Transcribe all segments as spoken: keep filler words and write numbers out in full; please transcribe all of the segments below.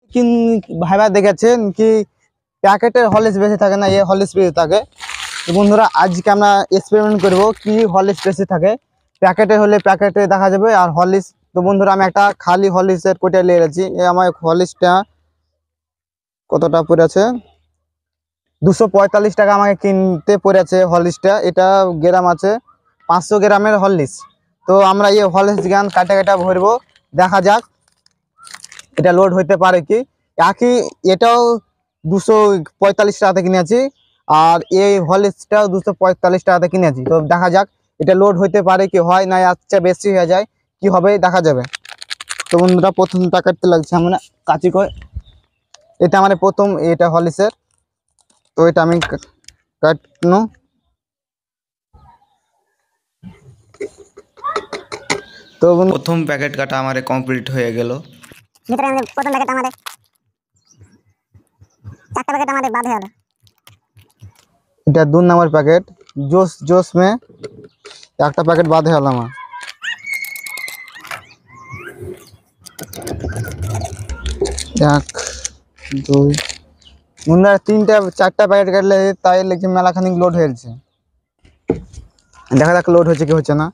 কিন ভাইবা দেখেছেন কি প্যাকেটের হরলিক্স বেশি থাকে না এ হরলিক্স বেশি থাকে। তো বন্ধুরা আজকে আমরা এক্সপেরিমেন্ট করব কি হরলিক্স বেশি থাকে, প্যাকেটে হলে প্যাকেটে দেখা যাবে আর হরলিক্স। তো বন্ধুরা আমি একটা খালি হরলিক্সের কোটা নিয়ে গেছি। এই আমার হরলিক্সটা কতটা পড়েছে, দুশো পঁয়তাল্লিশ টাকা আমাকে কিনতে পড়েছে হরলিক্সটা। এটা গ্রাম আছে পাঁচশো গ্রামের হরলিক্স। তো আমরা এই হরলিক্স গান কাটা কাটা ভরবো, দেখা যাক এটা লোড হইতে পারে কি। একই এটাও দুশো পঁয়তাল্লিশ টাকাতে কিনেছি আর এই হরলিক্সটাও দুশো পঁয়তাল্লিশ টাকাতে কিনেছি। তো দেখা যাক এটা লোড হইতে পারে কি, হয় না আচ্ছা বেশি হয়ে যায় কি হবে দেখা যাবে। তো বন্ধুরা প্রথম প্যাকেটতে লাগছে আমরা কাচি করে, এটা মানে প্রথম এটা হরলিক্সের। তো এটা আমি কাটনো, তো প্রথম প্যাকেট কাটা আমার কমপ্লিট হয়ে গেল। ভিতরে আমাদের প্রথম প্যাকেট আমাদের চারটা প্যাকেট আমাদের বাদ হয়ে গেল। এটা দু নম্বর প্যাকেট জোস জোস মে একটা প্যাকেট বাদ হয়ে গেল আমার। এক দুই বন্ধুরা তিনটা চারটা প্যাকেট কাটলে তাই লেগে মেলাখানিক লোড হয়েছে। দেখা যাক লোড হচ্ছে কি হচ্ছে না।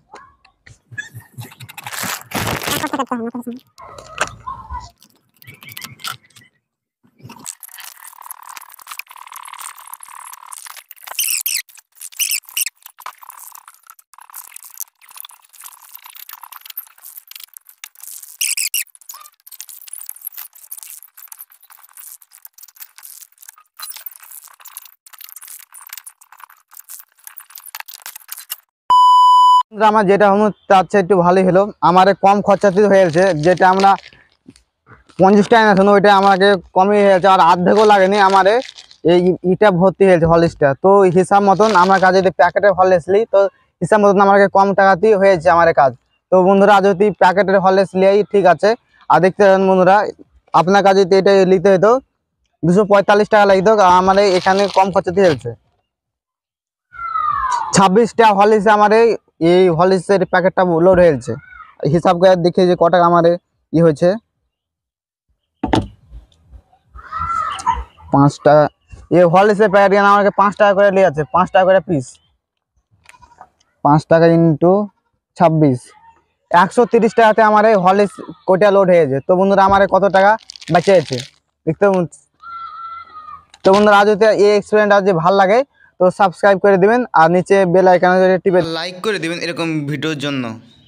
আমার যেটা হলো তার চেয়ে একটু ভালোই হলো, আমার কম খরচাতে হয়েছে। যেটা আমরা পঞ্চাশ টাকা না ওইটা আমাকে কমই হয়েছে আর অর্ধেকও লাগেনি আমার এই ইটা ভর্তি হয়েছে হরলিক্সটা। তো হিসাব মতন আমার কাছে যদি প্যাকেটের হরলিক্স নিই তো হিসাব মতন আমাকে কম টাকাতেই হয়েছে আমার কাজ। তো বন্ধুরা যদি প্যাকেটের হরলিক্স নিয়েই ঠিক আছে। আর দেখতে পারেন বন্ধুরা আপনার কাছে যদি এটা নিতে হতো দুশো পঁয়তাল্লিশ টাকা লাগতো, আমার এখানে কম খরচাতে হয়েছে। ছাব্বিশটা হরলিক্সে আমার এই হরলিক্সের প্যাকেটটা লোড হয়েছে। হিসাব করে দেখে যে ক টাকা আমার ই হয়েছে, পাঁচ টাকা। এই হরলিক্সের প্যাকেট কেন আমাকে পাঁচ টাকা করে নিয়ে আছে, পাঁচ টাকা করে পিস, পাঁচ টাকা ইন্টু ছাব্বিশ একশো তিরিশ টাকাতে আমার এই হরলিক্স কোটা লোড হয়েছে। তো বন্ধুরা আমার কত টাকা বেঁচে আছে দেখতে। তো বন্ধুরা আজ যদি এই এক্সপেরিমেন্টটা যদি ভালো লাগে তো সাবস্ক্রাইব করে দিবেন আর নিচে বেল আইকনে টিপে লাইক করে দিবেন এরকম ভিডিওর জন্য।